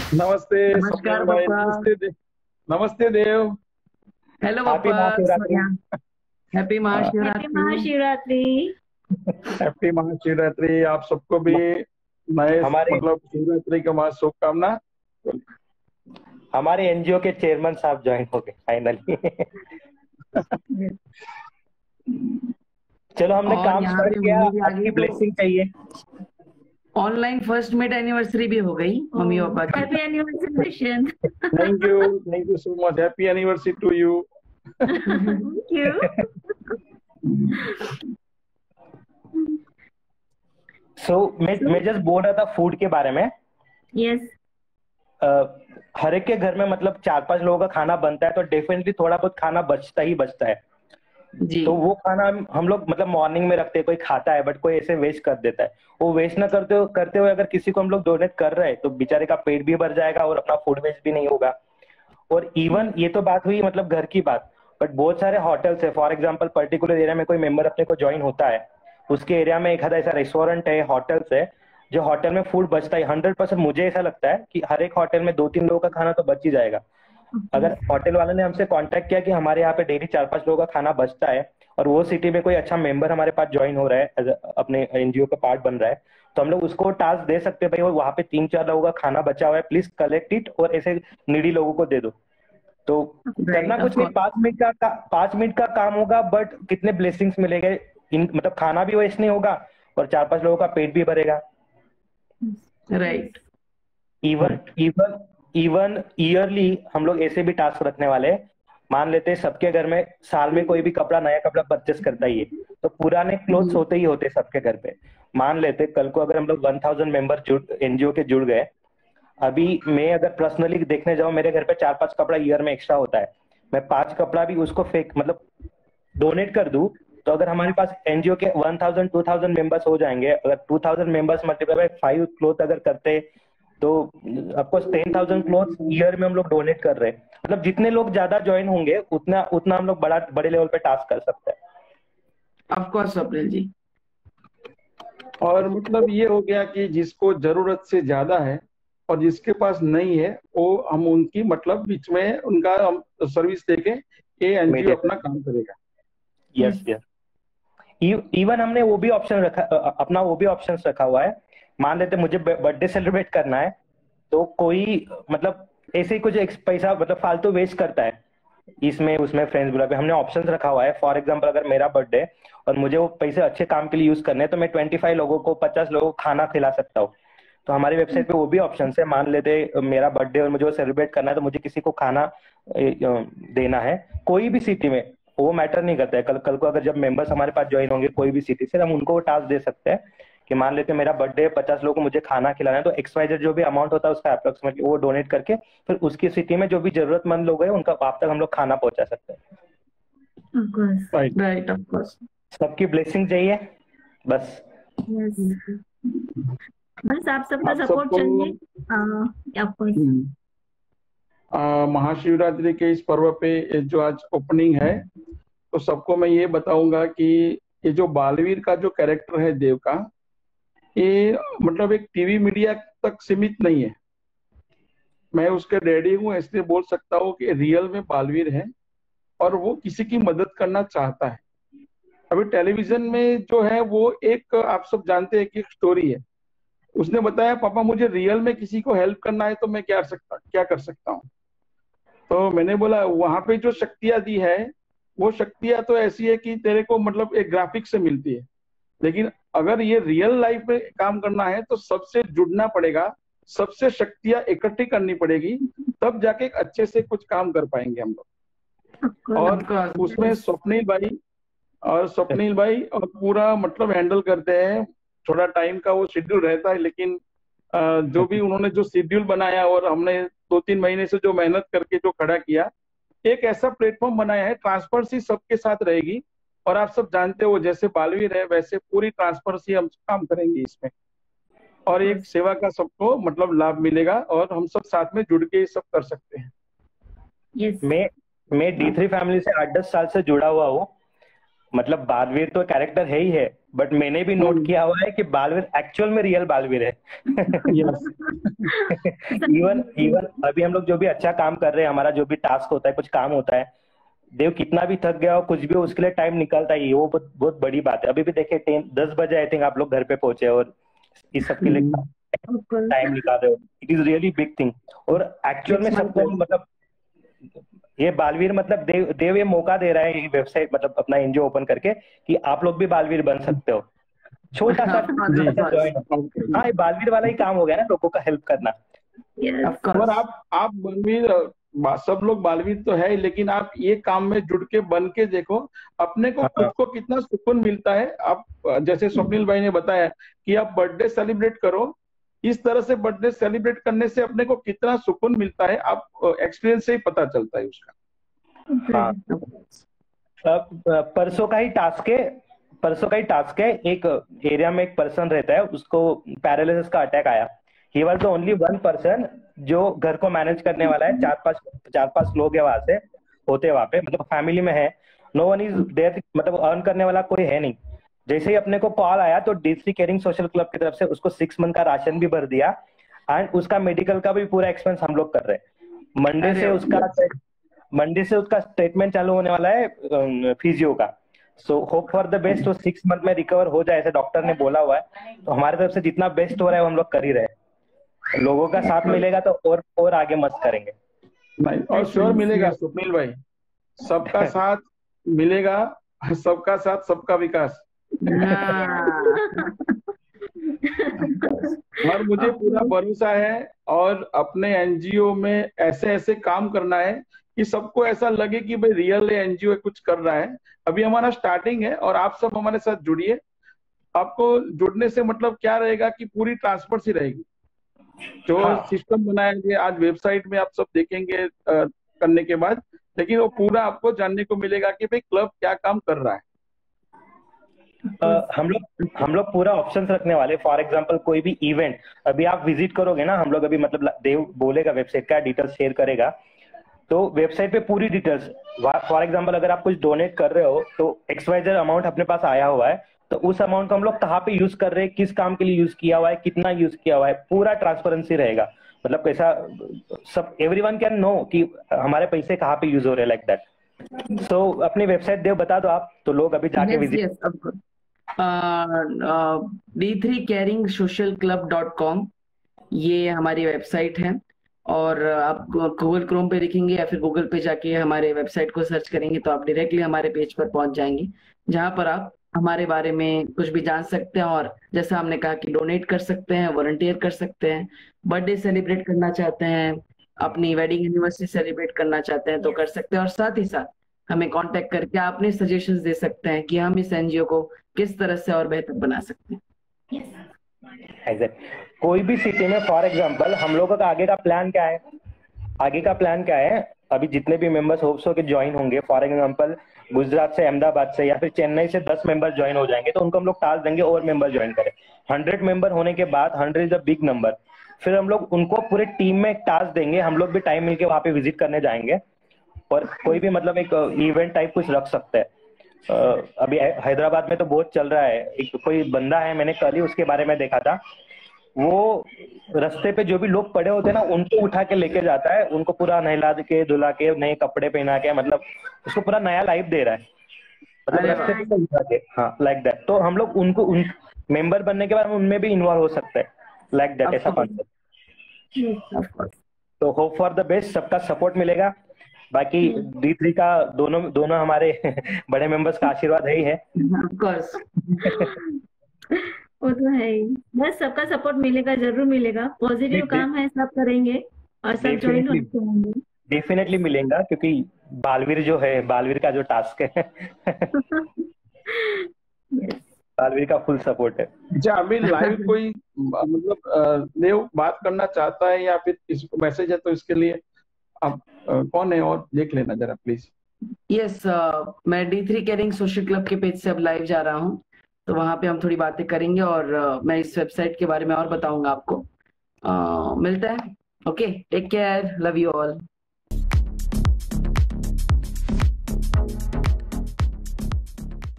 नमस्ते नमस्कार स्वप्निल भाई। पप्पा। नमस्ते देव। हेलो हैप्पी पप्पा। Mahashivratri. Happy happy Mahashivratri. Mahashivratri. Happy Mahashivratri आप सबको भी। नए हमारे मतलब शिवरात्रि का शुभकामना। हमारे एनजीओ के चेयरमैन साहब ज्वाइन हो गए फाइनली। चलो हमने और काम यहाँ स्टार्ट पे किया, मम्मी भी आ आपकी गई तो ब्लेसिंग चाहिए। ऑनलाइन फर्स्ट मिट एनिवर्सरी भी हो गई मम्मी पापा की। Happy anniversary. Thank you so much. Happy anniversary to you. Thank you. मैं जस्ट बोल रहा था फूड के बारे में। यस। अ, हर एक के घर में मतलब 4-5 लोगों का खाना बनता है, तो डेफिनेटली थोड़ा बहुत खाना बचता ही बचता है। जी। तो वो खाना हम लोग मतलब मॉर्निंग में रखते हैं, कोई खाता है बट कोई ऐसे वेस्ट कर देता है। वो वेस्ट ना करते हुए अगर किसी को हम लोग डोनेट कर रहे हैं तो बेचारे का पेट भी भर जाएगा और अपना फूड वेस्ट भी नहीं होगा। और इवन ये तो बात हुई मतलब घर की बात, बट बहुत सारे होटल्स है। फॉर एग्जांपल पर्टिकुलर एरिया में कोई मेंबर अपने को ज्वाइन होता है, उसके एरिया में एक आधा ऐसा रेस्टोरेंट है, होटल्स है, जो होटल में फूड बचता है 100%। मुझे ऐसा लगता है कि हर एक होटल में 2-3 लोगों का खाना तो बच ही जाएगा। अगर होटल वाले ने हमसे कांटेक्ट किया कि हमारे यहाँ पे डेली 4-5 लोगों का खाना बचता है और वो सिटी में कोई अच्छा मेंबर हमारे पास ज्वाइन हो रहा है, अपने एनजीओ का पार्ट बन रहा है, तो हम लोग उसको टास्क दे सकते हैं, भाई वो वहां पे 3-4 लोगों का खाना बचा हुआ है, प्लीज कलेक्ट इट और ऐसे नीडी लोगों को दे दो। तो करना राइट ऑफ कुछ नहीं, कोर्स। 5 मिनट का काम होगा, बट कितने ब्लेसिंग्स मिलेंगे। मतलब खाना भी वेस्ट नहीं होगा और 4-5 लोगों का पेट भी भरेगा। Right. Even even even early हम लोग ऐसे भी टास्क रखने वाले हैं। मान लेते हैं सबके घर में साल में कोई भी कपड़ा, नया कपड़ा परचेस करता ही है, तो पुराने क्लोथ्स होते ही होते सबके घर पे। मान लेते कल को अगर हम लोग 1000 मेंबर जुड़ एनजीओ के जुड़ गए, अभी मैं अगर पर्सनली देखने जाऊं, मेरे घर पे 4-5 कपड़ा ईयर में एक्स्ट्रा होता है, मैं 5 कपड़ा भी उसको फेंक मतलब डोनेट कर दूं, तो अगर हमारे पास एनजीओ के 1000-2000 मेंबर्स हो जाएंगे, अगर 2000 मेंबर्स मल्टीप्लाई बाय 5 क्लोथ अगर करते, तो ऑफकोर्स 10,000 क्लोथ ईयर में हम लोग डोनेट कर रहे हैं। मतलब जितने लोग ज्यादा ज्वाइन होंगे उतना उतना हम लोग बड़े लेवल पे टास्क कर सकते ऑफ कोर्स स्वप्निल जी। और मतलब ये हो गया कि जिसको जरूरत से ज्यादा है और जिसके पास नहीं है, वो हम उनकी मतलब बीच में उनका हम सर्विस देके ये एनजीओ हैं। अपना काम करेगा। Yes yes. इवन हमने वो भी ऑप्शन रखा, अपना वो भी ऑप्शन रखा हुआ है। मान लेते मुझे बर्थडे सेलिब्रेट करना है, तो कोई मतलब ऐसे ही कुछ पैसा मतलब फालतू वेस्ट करता है इसमें उसमें फ्रेंड्स बुला पे, हमने ऑप्शन रखा हुआ है। फॉर एग्जांपल अगर मेरा बर्थडे और मुझे वो पैसे अच्छे काम के लिए यूज करने हैं, तो मैं 25 लोगों को 50 लोगों को खाना खिला सकता हूँ। तो हमारी वेबसाइट पे वो भी ऑप्शन है। मान लेते मेरा बर्थडे और मुझे वो सेलिब्रेट करना है, तो मुझे किसी को खाना देना है, कोई भी सिटी में, वो मैटर नहीं करता है। कल कल को अगर जब मेंबर्स हमारे पास ज्वाइन होंगे कोई भी सिटी से, हम उनको वो टास्क दे सकते हैं कि मान लेते मेरा बर्थडे 50 लोगों को मुझे खाना खिलाना है, तो XYZ जो भी अमाउंट होता है उसका अप्रोक्सीमेटली वो डोनेट करके फिर उसकी सिटी में जो भी जरूरतमंद लोग हैं उनका आप तक हम लोग खाना पहुंचा सकते हैं। Of course. Right. Right of course. सबकी ब्लेसिंग चाहिए बस। यस। बस आप सबका आप सपोर्ट सबको चाहिए। Of course. महाशिवरात्रि के इस पर्व पे जो आज ओपनिंग है, तो सबको मैं ये बताऊंगा कि ये जो बालवीर का जो कैरेक्टर है देव का, ये मतलब एक टीवी मीडिया तक सीमित नहीं है। मैं उसके डैडी हूँ, इसलिए बोल सकता हूँ कि रियल में बालवीर है और वो किसी की मदद करना चाहता है। अभी टेलीविजन में जो है वो एक आप सब जानते हैं कि एक स्टोरी है। उसने बताया पापा मुझे रियल में किसी को हेल्प करना है तो मैं क्या कर सकता हूँ। तो मैंने बोला वहां पे जो शक्तियां दी है, वो शक्तियां तो ऐसी है कि तेरे को मतलब एक ग्राफिक से मिलती है, लेकिन अगर ये रियल लाइफ में काम करना है तो सबसे जुड़ना पड़ेगा, सबसे शक्तियां इकट्ठी करनी पड़ेगी, तब जाके एक अच्छे से कुछ काम कर पाएंगे हम ऑफ लोग। कोर्स। और ऑफ कोर्स। उसमें स्वप्निल भाई और पूरा मतलब हैंडल करते हैं। थोड़ा टाइम का वो शेड्यूल रहता है, लेकिन जो भी उन्होंने जो शेड्यूल बनाया और हमने 2-3 महीने से जो मेहनत करके जो खड़ा किया, एक ऐसा प्लेटफॉर्म बनाया है, ट्रांसपेरेंसी सबके साथ रहेगी। और आप सब जानते हो जैसे बालवीर है वैसे पूरी ट्रांसपेरेंसी हम काम करेंगे इसमें, और एक सेवा का सबको मतलब लाभ मिलेगा और हम सब साथ में जुड़ के ये सब कर सकते हैं। यस। मैं D3 फैमिली से 8-10 साल से जुड़ा हुआ हूँ। मतलब बालवीर तो कैरेक्टर है ही है, बट मैंने भी नोट किया हुआ है कि बालवीर एक्चुअल में रियल बालवीर है। यस इवन इवन अभी हम लोग जो भी अच्छा काम कर रहे हैं, हमारा जो भी टास्क होता है, कुछ काम होता है, देव कितना भी थक गया हो कुछ भी हो, उसके लिए टाइम निकलता ही है, वो बहुत बहुत बड़ी बात है। अभी भी देखिए 10 बजे आई थिंक आप लोग घर पे पहुंचे और इस सब के लिए टाइम निकाल रहे हो, it is really big thing. और एक्चुअल में सबको मतलब ये बालवीर मतलब देव ये मौका दे रहा है, ये वेबसाइट मतलब अपना एनजीओ ओपन करके कि आप लोग भी बालवीर बन सकते हो। छोटा सा ज्वाइन, हाँ ये बालवीर वाला ही काम हो गया ना, लोगों का हेल्प करना। और आप बालवीर, सब लोग बालवीर तो है, लेकिन आप ये काम में जुड़ के बन के देखो, अपने को खुद को कितना सुकून मिलता है। आप जैसे स्वप्निल भाई ने बताया कि आप बर्थडे सेलिब्रेट करो, इस तरह से बर्थडे सेलिब्रेट करने से अपने को कितना सुकून मिलता है, आप एक्सपीरियंस से ही पता चलता है उसका। हाँ परसों का ही टास्क है, एक एरिया में एक पर्सन रहता है, उसको पैरालिसिस का अटैक आया। He was the only one person जो घर को मैनेज करने वाला है। चार पांच लोग है वहां से होते वहां पे, मतलब फैमिली में है, नो वन इज देयर, मतलब अर्न करने वाला कोई है नहीं। जैसे ही अपने को कॉल आया तो D3 केयरिंग सोशल क्लब की तरफ से उसको 6 मंथ का राशन भी भर दिया, एंड उसका मेडिकल का भी पूरा एक्सपेंस हम लोग कर रहे हैं। मंडे से उसका स्टेटमेंट चालू होने वाला है फिजियो का। So hope for the best, वो 6 मंथ में रिकवर हो जाए ऐसे डॉक्टर ने बोला हुआ है। तो हमारे तरफ से जितना बेस्ट हो रहा है वो हम लोग कर ही रहे हैं। लोगों का साथ मिलेगा तो और आगे मस्त करेंगे। नहीं, और श्योर मिलेगा स्वप्निल भाई, सबका साथ मिलेगा, सबका साथ सबका विकास। और मुझे पूरा भरोसा है, और अपने एनजीओ में ऐसे ऐसे काम करना है कि सबको ऐसा लगे कि भाई रियल एनजीओ कुछ कर रहा है। अभी हमारा स्टार्टिंग है, और आप सब हमारे साथ जुड़िए। आपको जुड़ने से मतलब क्या रहेगा कि पूरी ट्रांसपेरेंसी रहेगी। जो सिस्टम बनाया गया आज वेबसाइट में आप सब देखेंगे करने के बाद, लेकिन वो पूरा आपको जानने को मिलेगा कि भाई क्लब क्या काम कर रहा है। हम लोग पूरा ऑप्शन रखने वाले। फॉर एग्जांपल कोई भी इवेंट अभी आप विजिट करोगे ना, हम लोग अभी मतलब देव बोलेगा वेबसाइट का डिटेल्स शेयर करेगा, तो वेबसाइट पे पूरी डिटेल्स, फॉर एग्जांपल अगर आप कुछ डोनेट कर रहे हो तो XYZ अमाउंट अपने पास आया हुआ है, तो उस अमाउंट को हम लोग कहाँ पे यूज कर रहे हैं, किस काम के लिए यूज किया हुआ है, कितना यूज किया हुआ है, पूरा ट्रांसपेरेंसी रहेगा। मतलब कैसा सब एवरीवन कैन नो कि हमारे पैसे कहाँ पे यूज हो रहे हैं, लाइक दैट। तो अपनी वेबसाइट देव बता दो आप, तो लोग अभी जाके विजिट। D3CaringSocialClub.com ये हमारी वेबसाइट है, और आप गूगल क्रोम पे लिखेंगे या फिर गूगल पे जाके हमारे वेबसाइट को सर्च करेंगे तो आप डायरेक्टली हमारे पेज पर पहुंच जाएंगे, जहां पर आप हमारे बारे में कुछ भी जान सकते हैं। और जैसा हमने कहा कि डोनेट कर सकते हैं, वॉलंटियर कर सकते हैं, बर्थडे सेलिब्रेट करना चाहते हैं, अपनी वेडिंग एनिवर्सरी सेलिब्रेट करना चाहते हैं तो कर सकते हैं। और साथ ही साथ हमें कांटेक्ट करके आप अपने सजेशंस दे सकते हैं कि हम इस एनजीओ को किस तरह से और बेहतर बना सकते हैं। कोई भी सिटी में फॉर एग्जांपल हम लोगों का आगे का प्लान क्या है, अभी जितने भी मेंबर्स होप्स हो के ज्वाइन होंगे, फॉर एग्जांपल गुजरात से, अहमदाबाद से या फिर चेन्नई से 10 मेंबर ज्वाइन हो जाएंगे, तो उनको हम लोग टास्क देंगे और मेंबर ज्वाइन करें। 100 मेंबर होने के बाद, 100 इज अ बिग नंबर, फिर हम लोग उनको पूरे टीम में एक टास्क देंगे। हम लोग भी टाइम मिलके वहां पे विजिट करने जाएंगे, और कोई भी मतलब एक इवेंट टाइप कुछ रख सकते हैं। अभी हैदराबाद में तो बहुत चल रहा है, एक कोई बंदा है, मैंने कल ही उसके बारे में देखा था, वो रास्ते पे जो भी लोग पड़े होते हैं ना, उनको उठा के लेके जाता है, उनको पूरा नहला के धुला के नए कपड़े पहना के, मतलब उसको पूरा नया लाइफ दे रहा है, मतलब रास्ते पे उठा के, हाँ लाइक दैट। तो हम लोग उनको उन मेंबर बनने के बाद हम उनमें भी इन्वॉल्व हो सकते हैं, लाइक दैट, ऐसा कॉन्सेप्ट। तो होप फॉर द बेस्ट, सबका सपोर्ट मिलेगा। बाकी D3 का दोनों हमारे बड़े मेंबर्स का आशीर्वाद है ही है। वो तो है ही, बस सबका सपोर्ट मिलेगा, जरूर मिलेगा। पॉजिटिव काम है, सब करेंगे और सब ज्वाइन होंगे। डेफिनेटली मिलेगा, क्योंकि बालवीर जो है, बालवीर का जो टास्क है बालवीर का फुल सपोर्ट है। अच्छा, अभी लाइव कोई मतलब देव बात करना चाहता है या फिर इसको मैसेज है, तो इसके लिए आप कौन है और देख लेना जरा प्लीज। यस, मैं D3 केयरिंग सोशल क्लब के पेज से अब लाइव जा रहा हूँ, तो वहां पे हम थोड़ी बातें करेंगे और मैं इस वेबसाइट के बारे में और बताऊंगा आपको। मिलता है। Okay, take care, love you all.